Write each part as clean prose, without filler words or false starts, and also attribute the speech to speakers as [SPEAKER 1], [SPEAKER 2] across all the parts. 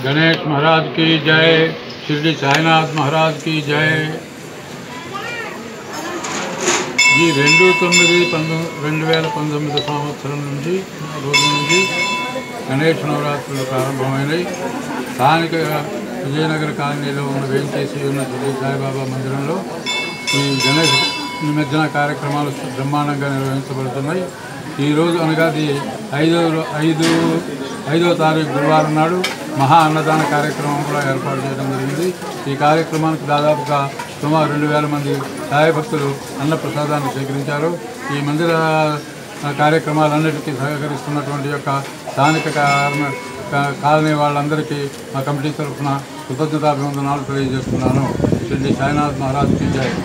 [SPEAKER 1] गणेश महाराज की जय, शिरडी साईनाथ महाराज की जय। ఈ 2/9/2019 సంవత్సరం నుంచి రోజు నుంచి గణేష్ నవరాత్రులు ప్రారంభమైనవి. స్థానిక విజయనగర కాలనీలో వేంచేసి ఉన్న శ్రీ సాయిబాబా మందిరంలో ఈ గణేష్ నిమజ్జన కార్యక్రమాలు బ్రహ్మాండంగా నిర్వహించబడుతున్నాయి. ఈరోజు అనగా 5వ తారీఖు గురువారం నాడు మహా అన్నదాన కార్యక్రమం కూడా ఏర్పాటు చేయడం జరిగింది. ఈ కార్యక్రమానికి దాదాపుగా సుమారు 2000 మంది సాయి భక్తులు అన్న ప్రసాదాన్ని స్వీకరించారు. ఈ మందిర కార్యక్రమాలన్నిటికీ సహకరిస్తున్నటువంటి యొక్క స్థానిక కాలనీ వాళ్ళందరికీ మా కమిటీ తరఫున కృతజ్ఞతాభివందనాలు తెలియజేస్తున్నాను. శ్రీ సాయినాథ్ మహారాజ్ కి జై.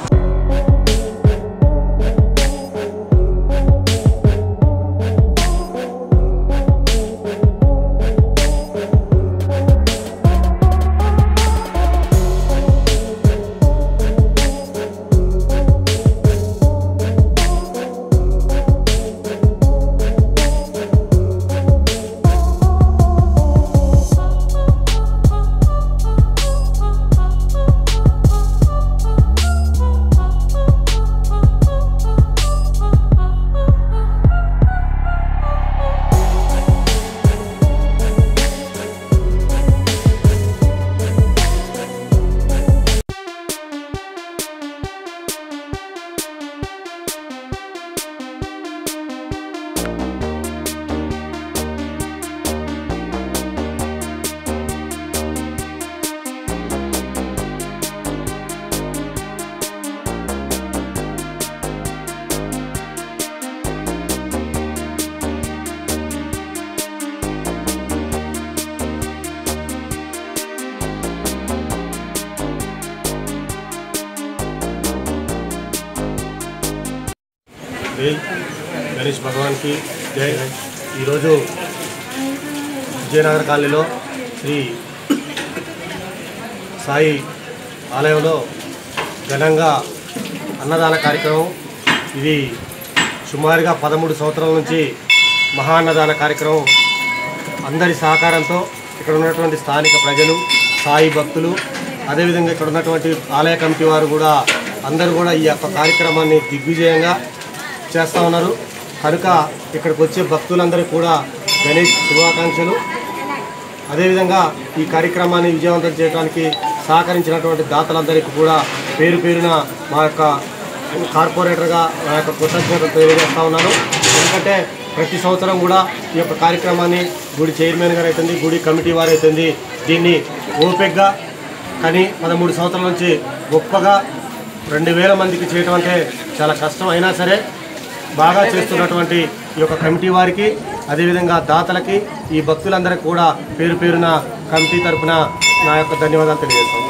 [SPEAKER 2] गणेश भगवान की जय। विजयनगर कालनी श्री साई आलयंलो घनंगा अन्नदान कार्यक्रमం ఇది సుమారుగా 13 సంవత్సరాల నుంచి మహా అన్నదాన కార్యక్రమం అందరి సహకారంతో ఇక్కడ ఉన్నటువంటి స్థానిక ప్రజలు సాయి భక్తులు అదే విధంగా ఇక్కడ ఉన్నటువంటి ఆలయ కమిటీ వారు కూడా అందరూ కూడా ఈ యొక్క కార్యక్రమాన్ని దిగ్విజయంగా చేస్తా ఉన్నారు. కనుక ఇక్కడికి వచ్చే భక్తులందరికీ కూడా గణేష్ శుభాకాంక్షలు. అదేవిధంగా ఈ కార్యక్రమాన్ని విజయవంతం చేయడానికి సహకరించినటువంటి దాతలందరికీ కూడా పేరు పేరున మా యొక్క కార్పొరేటర్గా మా యొక్క కృతజ్ఞతలు తెలియజేస్తూ ఉన్నాను. ఎందుకంటే ప్రతి సంవత్సరం కూడా ఈ యొక్క కార్యక్రమాన్ని గుడి చైర్మన్ గారు అవుతుంది, గుడి కమిటీ వారు అవుతుంది, దీన్ని ఓపికగా కానీ 13 సంవత్సరాల నుంచి గొప్పగా 2000 మందికి చేయటం అంటే చాలా కష్టం. అయినా సరే బాగా చేస్తున్నటువంటి ఈ యొక్క కమిటీ వారికి అదేవిధంగా దాతలకి ఈ భక్తులందరికీ కూడా పేరు పేరున కమిటీ తరఫున నా యొక్క ధన్యవాదాలు తెలియజేస్తాను.